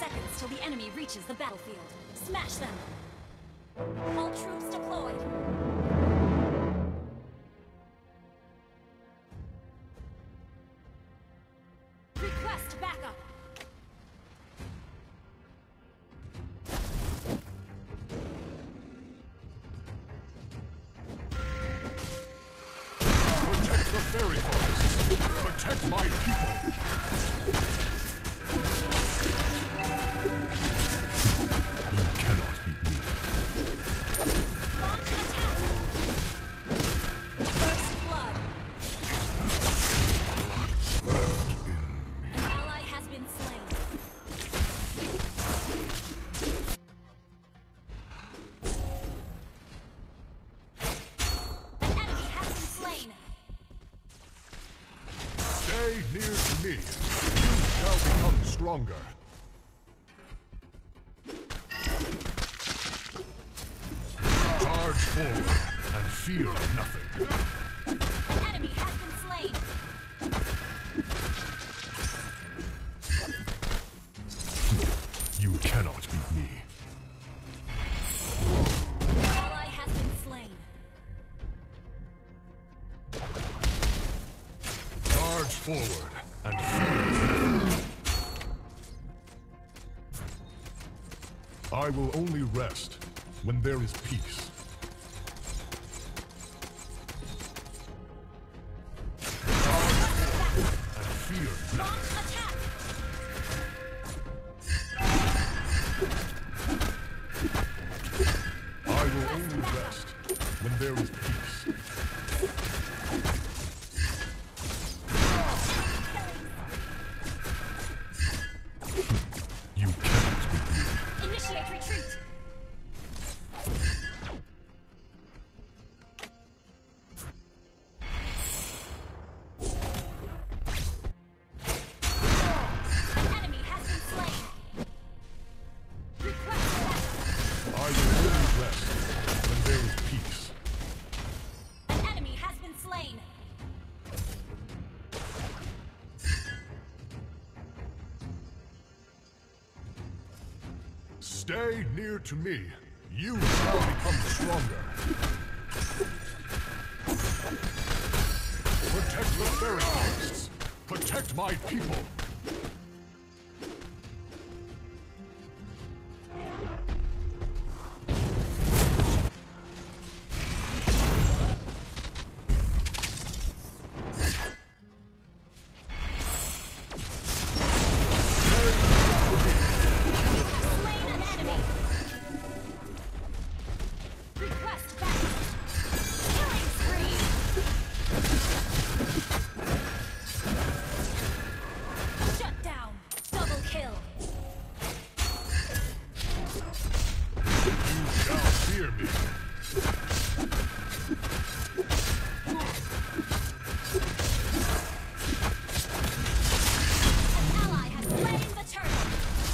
seconds till the enemy reaches the battlefield. Smash them! All troops deployed! Request backup! Protect the fairy forests! Protect my people! You cannot beat me. Launch attack! First blood! An ally has been slain. An enemy has been slain. Stay near to me. You shall become stronger. Charge forward and fear nothing. An enemy has been slain. You cannot beat me. An ally has been slain. Charge forward and fear nothing. I will only rest when there is peace. And fear Launch nothing. attack! I will only rest when there is peace. You cannot beat me. Initiate retreat! An enemy has been slain. Request backup! I will only rest when there is peace. An enemy has been slain. Stay near to me. You shall become stronger. Protect the fairy forests. Protect my people. Slain an enemy. Request backup. Killing spree. Shut down. Double kill. You shall fear me. An ally has slain the turtle.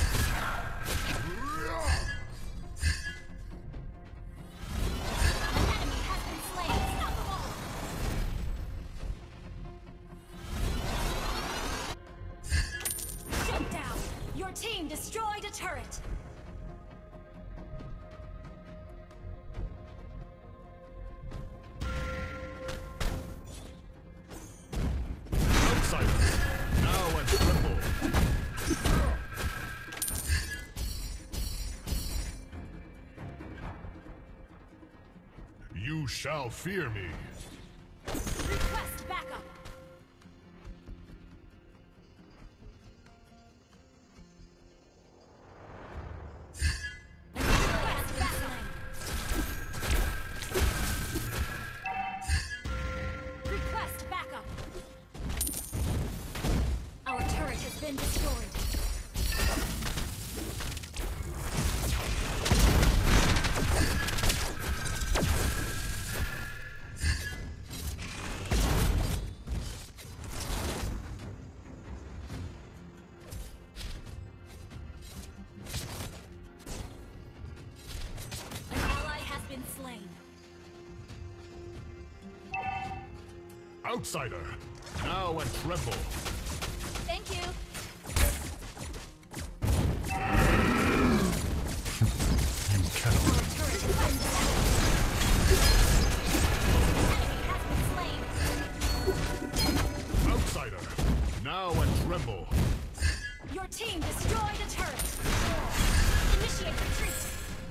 An enemy has been slain. Stop them all. Shut down. Your team destroyed a turret. Outsiders, now and tremble. You shall fear me. Request backup. An ally has been slain. Request backup. Our turret has been destroyed. An ally has been slain. Outsider, now and tremble. Thank you. tremble. Your team destroyed a turret. Initiate retreat.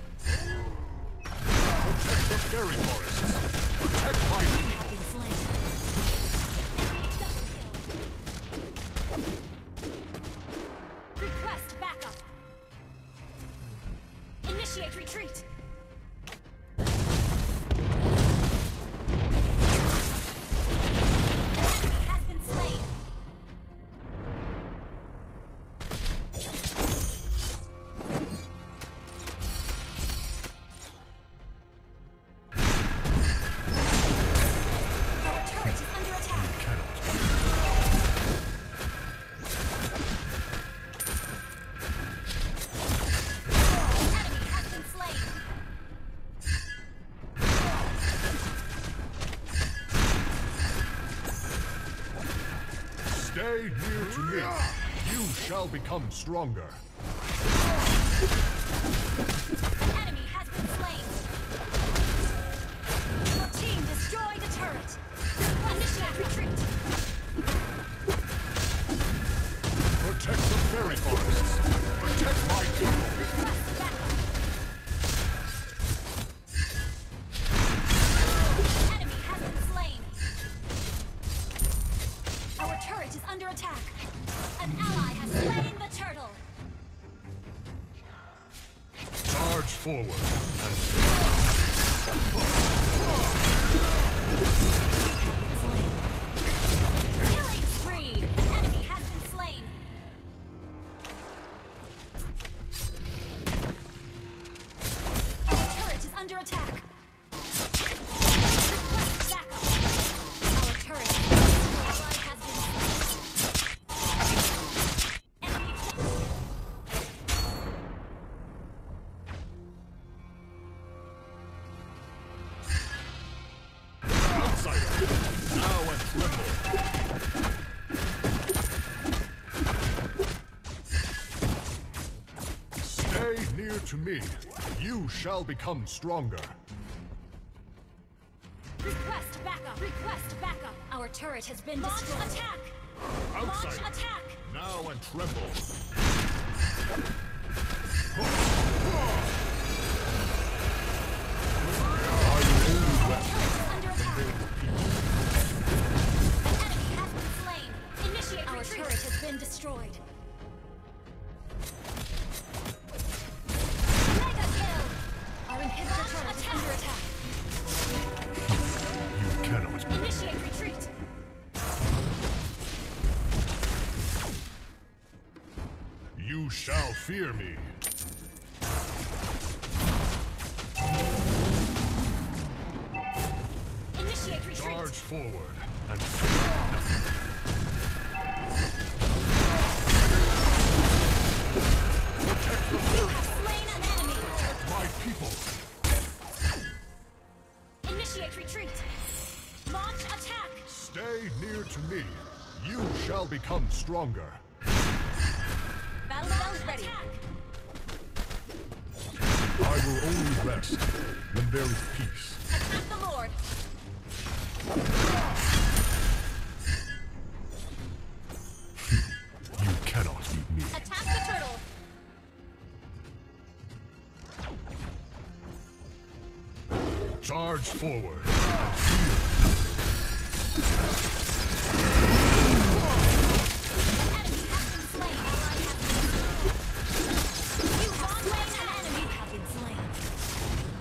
Protect the fairy forests. Protect my You have been slain. Enemy double kill. Request backup. Initiate retreat. Enemy has been slain. Our turret is under attack. Enemy has been slain. Stay near to me. You shall become stronger. An enemy has been slain. Your team destroyed a turret. Initiate retreat. Protect the fairy forests. Protect my people. Request backup. Enemy has been slain. Our turret is under attack. An ally has slain the turtle. Charge forward. Killing spree. An enemy has been slain. Our turret is under attack. Request backup. Our turret ally has been slain. Enemy Outsider. Now and tremble. Stay near to me. You shall become stronger. Request backup. Request backup. Our turret has been destroyed. Launch attack. Launch Outsider. attack. Now and tremble. I will only rest Turret is under attack. An enemy has been slain. Initiate Our retreat. Turret has been destroyed. Mega kill. Our inhibitor turret is under attack. You cannot. Initiate retreat. You shall fear me. Initiate retreat. Charge forward and fear nothing. Protect the We fairy. have slain an enemy. Protect my people. Initiate retreat. Launch attack. Stay near to me. You shall become stronger. Battle bells ready. I will only rest when there is peace. Attack the Lord. You cannot beat me. Attack the turtle. Charge forward and fear. An enemy has been slain. Ally has been slain. You have slain an enemy. You have been slain.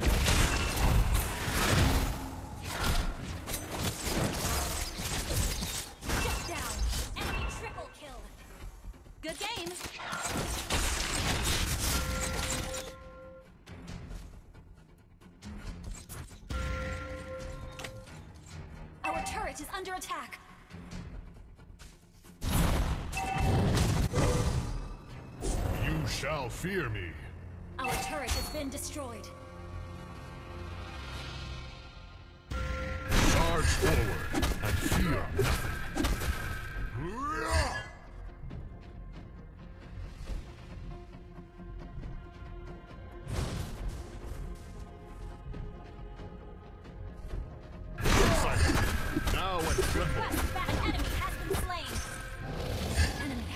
Shut down. Enemy triple kill. Good game. Our turret is under attack. You shall fear me. Our turret has been destroyed. Charge forward and fear nothing. Outsider, now and tremble. Request back. An enemy has been slain. Enemy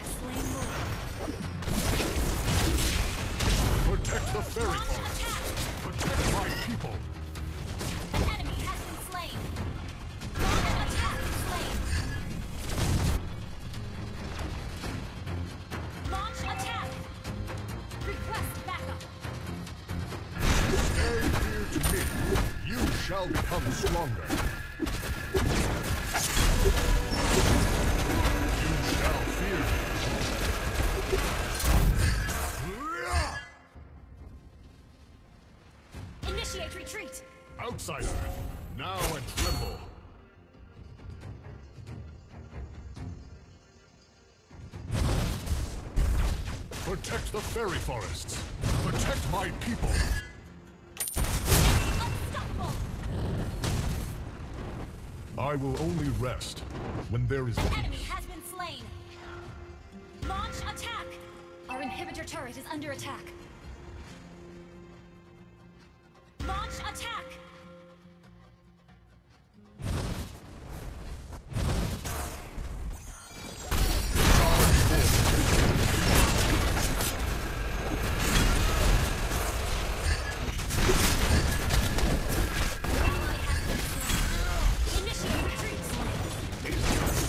stronger. You shall fear me. Initiate retreat! Outsider, now and tremble. Protect the fairy forests. Protect my people. Unstoppable! I will only rest when there is An enemy peace. has been slain! Launch attack! Our inhibitor turret is under attack. Launch attack! Initiate retreat!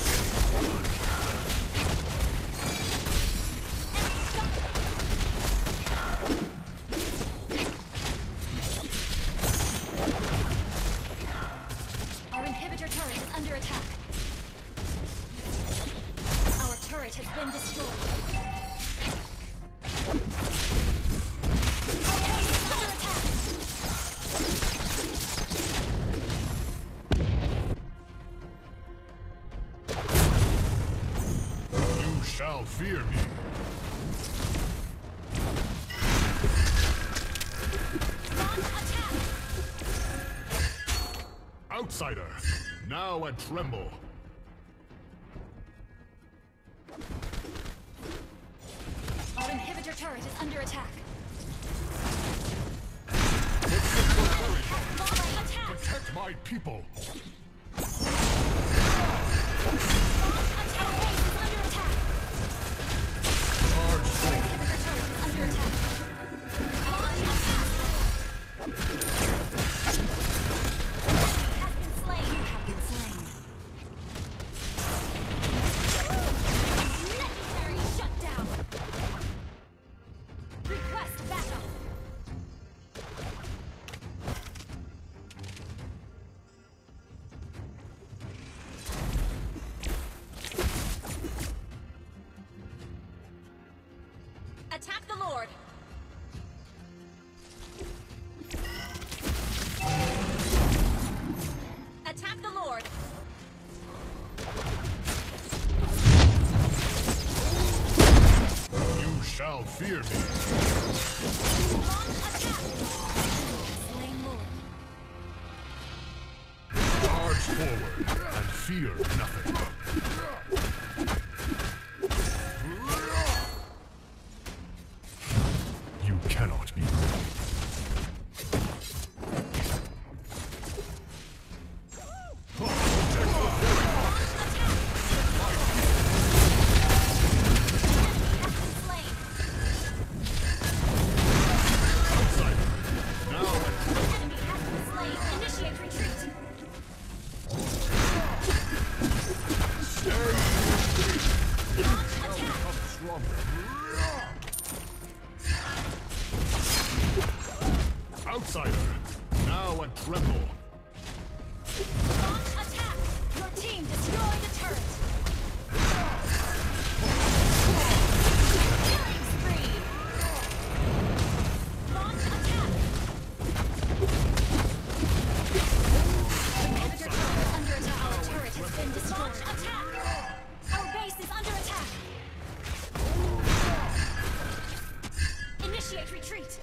Our inhibitor turret is under attack. Our turret has been destroyed. Our base is under attack. You shall fear me. Launch attack! Outsider, now and tremble. Our inhibitor turret is under attack. Launch attack! Protect my people. Attack base is under attack. Charge Our inhibitor turret is under attack. Launch attack! Has been slain. You have been slain. Legendary shutdown. Request backup. Attack the Lord. Attack the Lord. You shall fear me. Launch attack. Slain Lord. Charge forward and fear nothing. You cannot be. Slain. Outsider, now and Enemy has been slain. Initiate retreat. Launch attack. become stronger. Outsider, now and tremble. Launch attack. Your team destroyed a turret. Killing spree. Launch attack. Inhibitor turret under attack. Our turret has been destroyed. Launch attack. Our base is under attack. Initiate retreat.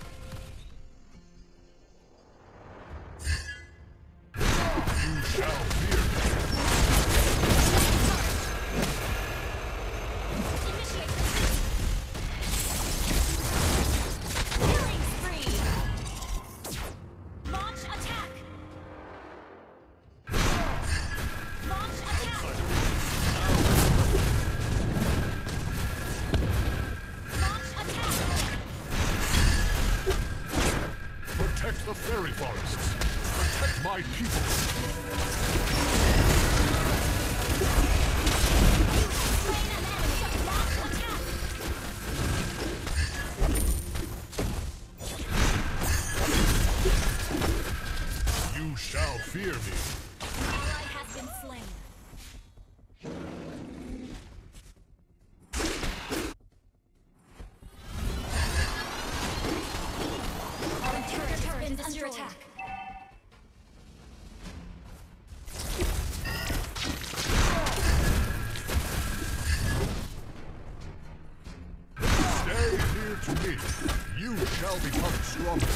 You shall fear me. Initiate retreat. Killing spree. Launch attack. Launch attack. Launch attack. Protect the fairy forests. Protect my people. Slain an enemy. Launch attack. You shall fear me. to me, you shall become stronger.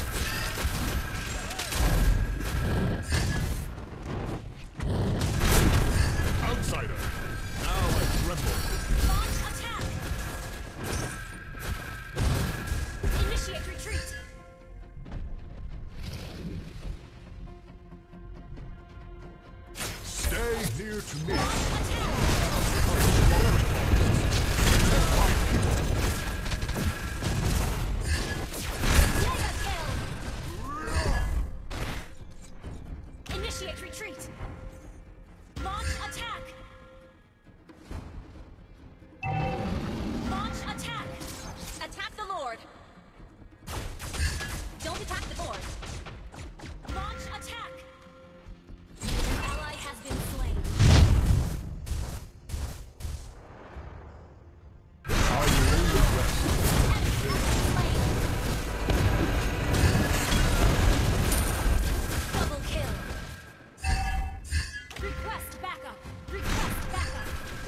Outsider, now I tremble. Launch attack! Initiate retreat! Stay near to me. Mega kill! Initiate retreat! Launch attack! Launch attack! Attack the Lord! Don't attack the Lord! Launch attack! An ally has been slain. I will only rest. Double kill! Request backup! Request backup!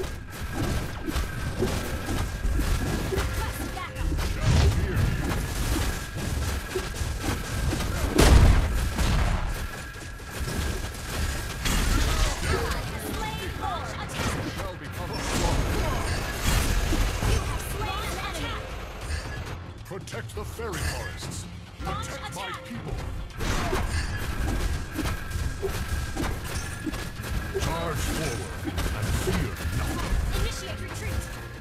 Request backup! Fear you. Slain Lord! Attack! Shall become stronger. You have slain an enemy! Protect the fairy forests. Launch Protect my attack. people. Charge forward and fear nothing. Initiate retreat!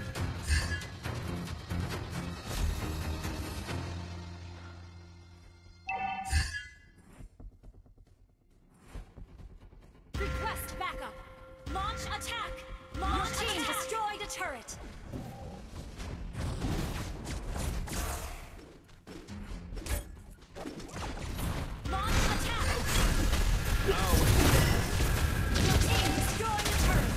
Request backup! Launch attack! Launch Your team destroyed a turret! Launch attack! Your team destroyed a turret!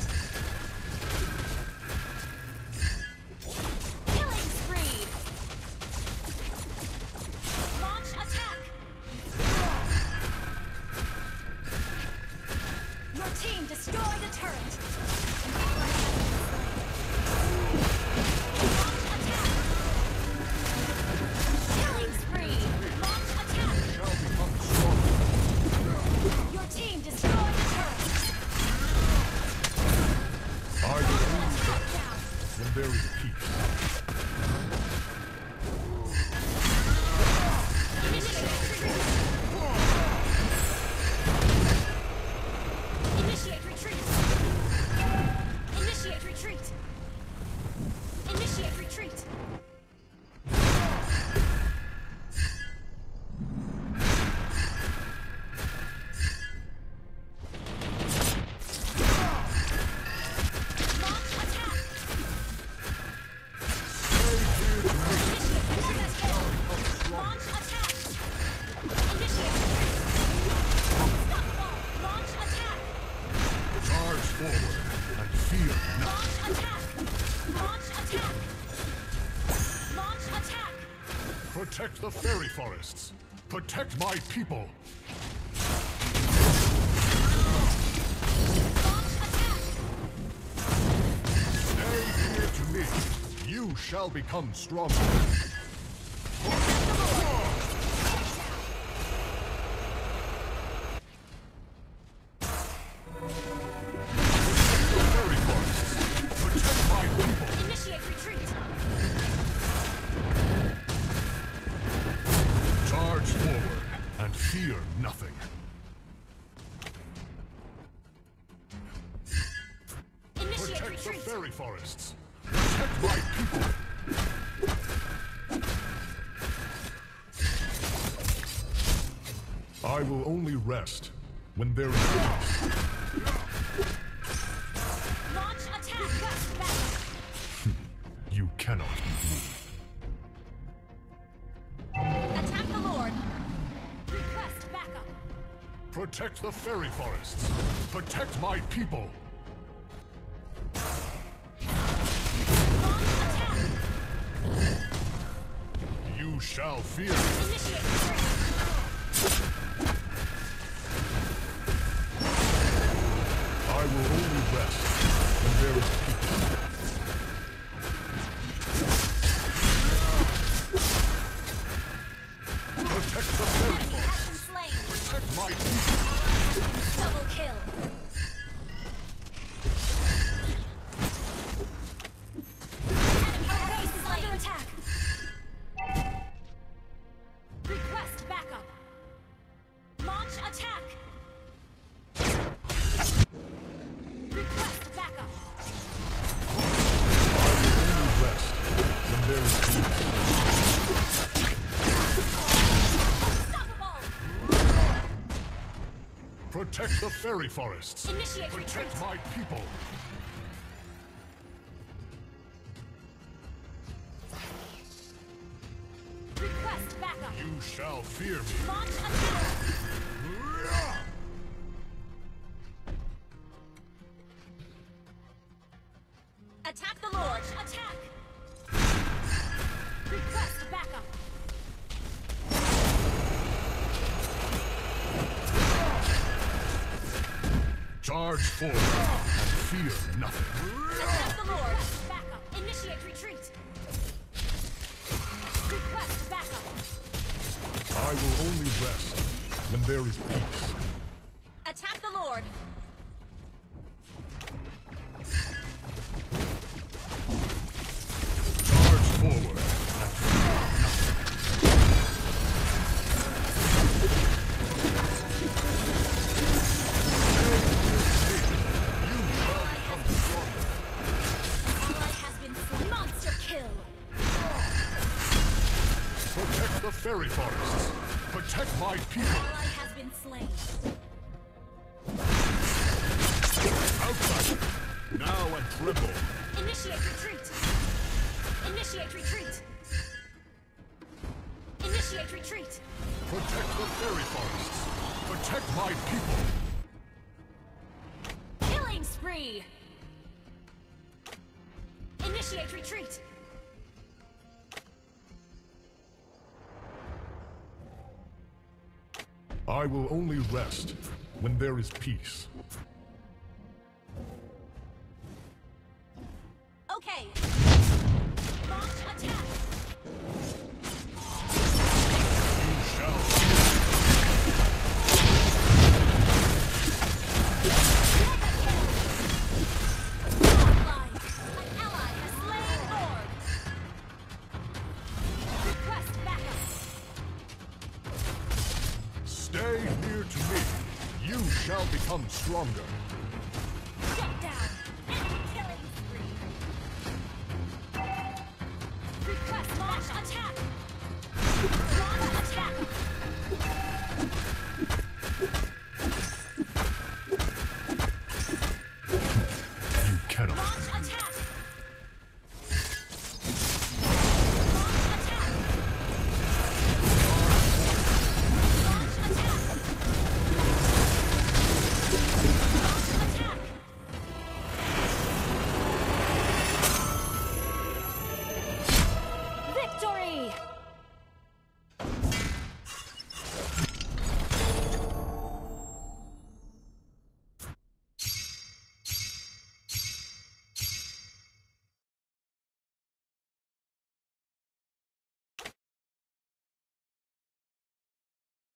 Killing spree! Launch attack! Your team destroyed a turret! Launch attack! Killing spree! Launch attack! Shall become stronger. Your team destroyed a turret! I will only Attack rest down! when there is peace. Initiate retreat! Initiate retreat! Initiate retreat! Initiate retreat! Launch attack! Initiate mega kill! Launch attack! Initiate retreat! Unstoppable! Launch attack! Charge forward and fear nothing. Launch attack! Launch attack! Launch attack! Protect the fairy forests. Protect my people. Launch attack! Stay near to me. You shall become stronger. The fairy forests. Protect my people. Initiate retreat! Charge forward and fear nothing. Initiate Protect the retreat! fairy forests. Protect my people. I will only rest when there is peace. Launch attack! Gust back! You cannot beat me. Attack the Lord! Request backup! Protect the fairy forests. Protect my people. Launch attack! You shall fear. Initiate retreat! I will only rest when there is peace. Protect the fairy forests. Initiate Protect retreat. my people. Request backup. You shall fear me. Launch attack. Attack the Lord. Attack. Request backup. Charge forward and fear nothing. Attack the Lord. Backup. Initiate retreat. Request backup. I will only rest when there is peace. Attack the Lord. Charge forward and fear nothing. You shall become stronger. Ally has been slain. Monster kill. Protect the fairy forests. Protect my people. Ally has been slain. Outside. Now and tremble. Initiate retreat. Initiate retreat. Initiate retreat. Protect the fairy forests. Protect my people. Killing spree. Initiate retreat. I will only rest when there is peace. Okay. Launch attack. You shall Godlike. An ally has slain Lord. Request backup. stay near to me. You shall become stronger. Shut down. Enemy killing spree. Request launch attack.